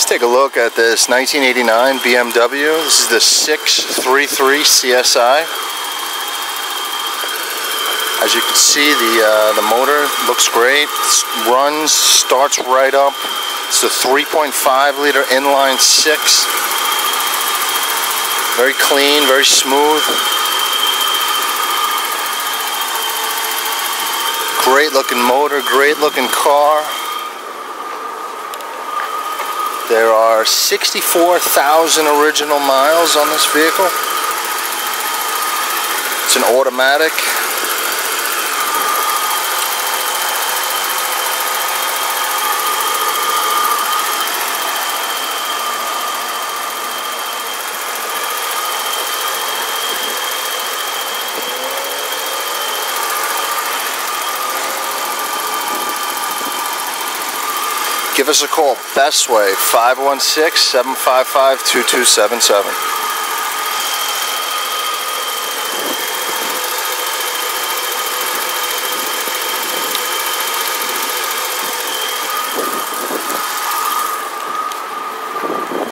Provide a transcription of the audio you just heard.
Take a look at this 1989 BMW. This is the 633 CSI. As you can see, the motor looks great. Runs, starts right up. It's the 3.5 liter inline 6. Very clean, very smooth. Great looking motor, great looking car. There are 64,000 original miles on this vehicle. It's an automatic. Give us a call, Best Way, 516-755-2277.